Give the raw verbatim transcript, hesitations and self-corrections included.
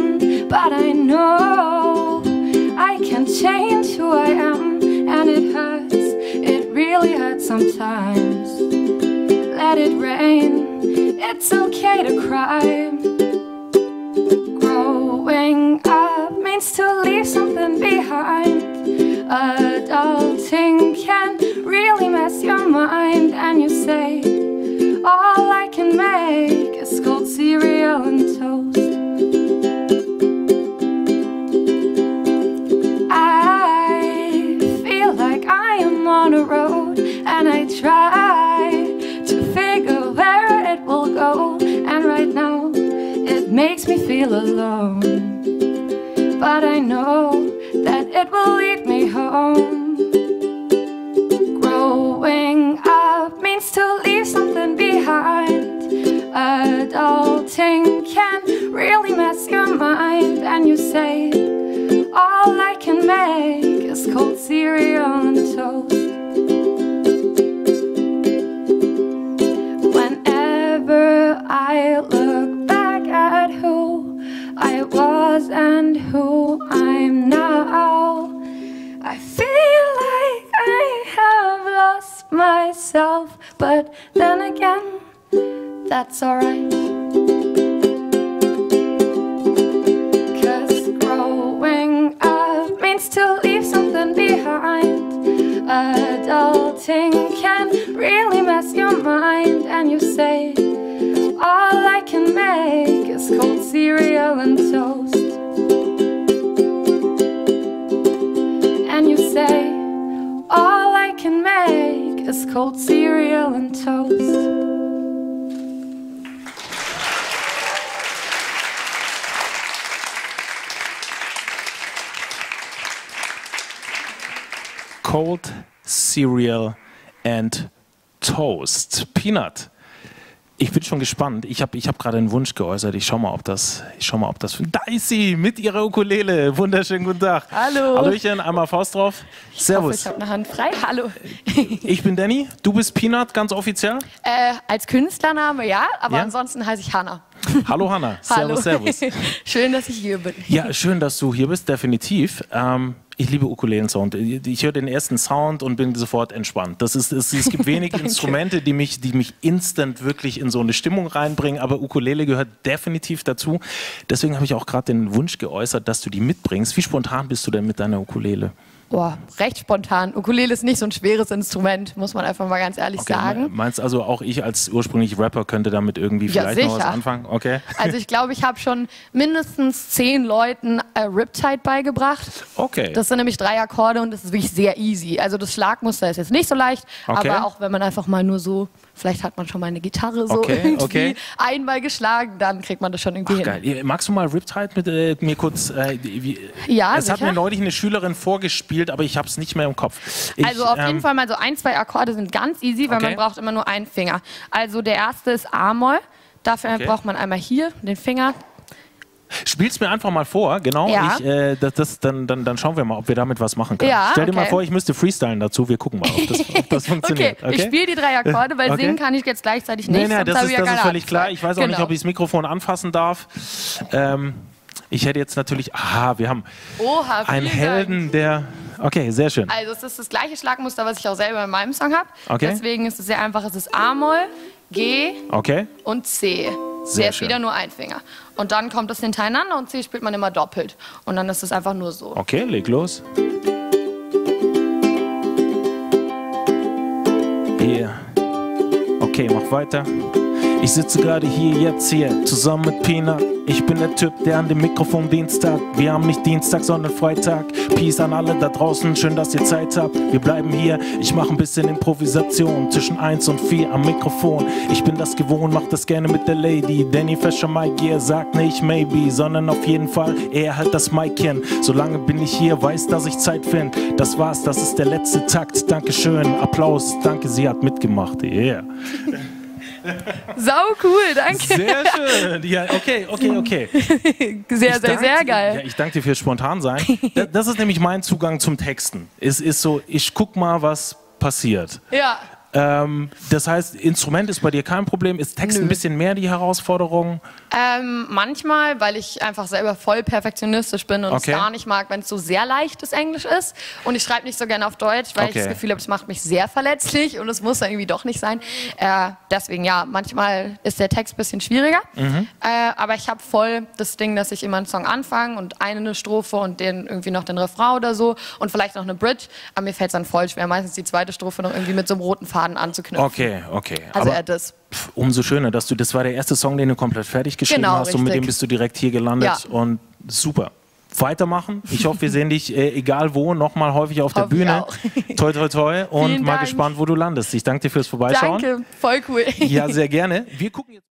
again. But I know I can change who I am, and it hurts, it really hurts sometimes. Let it rain, it's okay to cry. Growing up means to leave something behind. Adulting can really mess your mind, and you say, all I can make is cold cereal and toast. I feel like I am on a road, and I try to figure where it will go. And right now, it makes me feel alone. But I know that it will lead me home. Growing up means to leave something behind. Adulting can really mess your mind, and you say, all I can make is cold cereal and toast. Whenever I look back at who I was and who I'm now, I feel like I have lost myself, but then again, that's alright. 'Cause growing up means to leave something behind. Adulting can really mess your mind, and you say, all I can make is cold cereal and toast. And you say, all I can make is cold cereal and toast. Cold cereal and toast. Peanut. Ich bin schon gespannt. Ich habe ich hab gerade einen Wunsch geäußert. Ich schau mal, ob das. Ich schau mal, ob das. Da ist sie mit ihrer Ukulele. Wunderschönen guten Tag. Hallo. Hallöchen, einmal Faust drauf. Ich Servus. hoffe, ich habe eine Hand frei. Hallo. Ich bin Danny. Du bist Peanut, ganz offiziell? Äh, als Künstlername ja, aber Ja? ansonsten heiße ich Hannah. Hallo Hannah. Hallo. Servus, servus. Schön, dass ich hier bin. Ja, schön, dass du hier bist, definitiv. Ähm, ich liebe Ukulelen-Sound. Ich höre den ersten Sound und bin sofort entspannt. Das ist, es, es gibt wenig Instrumente, die mich, die mich instant wirklich in so eine Stimmung reinbringen, aber Ukulele gehört definitiv dazu. Deswegen habe ich auch gerade den Wunsch geäußert, dass du die mitbringst. Wie spontan bist du denn mit deiner Ukulele? Boah, recht spontan. Ukulele ist nicht so ein schweres Instrument, muss man einfach mal ganz ehrlich Okay, sagen. Meinst du also auch ich als ursprünglich Rapper könnte damit irgendwie Ja, vielleicht noch was sicher. anfangen? Okay. Also ich glaube, ich habe schon mindestens zehn Leuten äh, Riptide beigebracht. Okay. Das sind nämlich drei Akkorde und das ist wirklich sehr easy. Also das Schlagmuster ist jetzt nicht so leicht, Okay. aber auch wenn man einfach mal nur so, vielleicht hat man schon mal eine Gitarre so Okay, irgendwie okay. einmal geschlagen, dann kriegt man das schon irgendwie Ach, hin. geil. Magst du mal Riptide mit äh, mir kurz? Äh, wie, Ja, es hat sicher. mir neulich eine Schülerin vorgespielt, aber ich habe es nicht mehr im Kopf. Ich, Also auf jeden ähm, Fall mal so ein, zwei Akkorde sind ganz easy, weil Okay. man braucht immer nur einen Finger. Also der erste ist A-Moll. Dafür Okay. braucht man einmal hier den Finger. Spiel's mir einfach mal vor, genau. Ja. Ich, äh, das, das, dann, dann, dann schauen wir mal, ob wir damit was machen können. Ja, Stell dir mal okay. vor, ich müsste freestylen dazu. Wir gucken mal, ob das, ob das funktioniert. Okay, ich spiele die drei Akkorde, weil Okay. singen kann ich jetzt gleichzeitig nicht. Nee, nee, sonst das habe ist, ich ja das ist keine völlig Handschlag. klar. Ich weiß auch nicht, Genau. ob ich das Mikrofon anfassen darf. Ähm, ich hätte jetzt natürlich, aha, wir haben Oha, einen vielen Helden, Dank. der, okay, sehr schön. Also es ist das gleiche Schlagmuster, was ich auch selber in meinem Song habe. Okay. Deswegen ist es sehr einfach. Es ist A-Moll, G Okay, und C. Sehr Der ist schön. wieder nur ein Finger. Und dann kommt es hintereinander und C spielt man immer doppelt. Und dann ist es einfach nur so. okay, leg los. Yeah. Okay, mach weiter. Ich sitze gerade hier, jetzt hier, zusammen mit Peanut. Ich bin der Typ, der an dem Mikrofon Dienst hat. Wir haben nicht Dienstag, sondern Freitag. Peace an alle da draußen, schön, dass ihr Zeit habt. Wir bleiben hier, ich mache ein bisschen Improvisation. Zwischen eins und vier am Mikrofon. Ich bin das gewohnt, mach das gerne mit der Lady. Danny Fischer, Mike, ihr sagt nicht maybe, sondern auf jeden Fall eher halt das Mike-Chen. Solange bin ich hier, weiß, dass ich Zeit finde. Das war's, das ist der letzte Takt. Dankeschön, Applaus, danke, sie hat mitgemacht. Yeah. Sau cool, danke. Sehr schön. Ja, okay, okay, okay. Sehr, Ich sehr, danke sehr dir- geil. Ja, ich danke dir fürs Spontansein. Da- Das ist nämlich mein Zugang zum Texten. Es ist so, ich guck mal, was passiert. Ja. Ähm, das heißt, Instrument ist bei dir kein Problem. Ist Text Nö. ein bisschen mehr die Herausforderung? Ähm, manchmal, weil ich einfach selber voll perfektionistisch bin und Okay. es gar nicht mag, wenn es so sehr leichtes Englisch ist. Und ich schreibe nicht so gerne auf Deutsch, weil Okay. ich das Gefühl habe, es macht mich sehr verletzlich und es muss dann irgendwie doch nicht sein. Äh, deswegen ja, manchmal ist der Text ein bisschen schwieriger. Mhm. Äh, aber ich habe voll das Ding, dass ich immer einen Song anfange und eine, eine Strophe und den irgendwie noch den Refrain oder so und vielleicht noch eine Bridge. Aber mir fällt es dann voll schwer, meistens die zweite Strophe noch irgendwie mit so einem roten Faden anzuknüpfen. Okay, okay. Also Aber eher das. pf, umso schöner, dass du, das war der erste Song, den du komplett fertig geschrieben Genau, hast und mit richtig. dem bist du direkt hier gelandet Ja. und super. Weitermachen. Ich hoffe, wir sehen dich, äh, egal wo, nochmal häufig auf der Hoffe ich Bühne. auch. Toi, toi, toi. Und Vielen mal Dank. gespannt, wo du landest. Ich danke dir fürs Vorbeischauen. Danke, voll cool. Ja, sehr gerne. Wir gucken jetzt